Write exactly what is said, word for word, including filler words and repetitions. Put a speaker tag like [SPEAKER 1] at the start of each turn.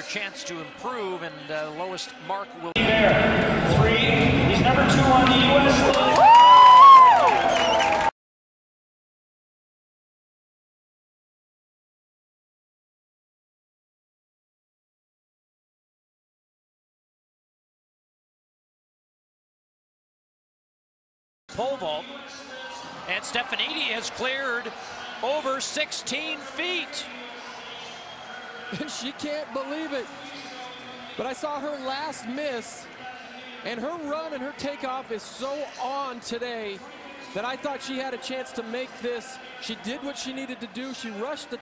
[SPEAKER 1] chance to improve, and uh, lowest mark will be
[SPEAKER 2] there. Three. He's number two on the U S list.
[SPEAKER 1] Pole vault, and Stefanidi has cleared over sixteen feet.
[SPEAKER 3] And she can't believe it. But I saw her last miss, and her run and her takeoff is so on today that I thought she had a chance to make this. She did what she needed to do. She rushed the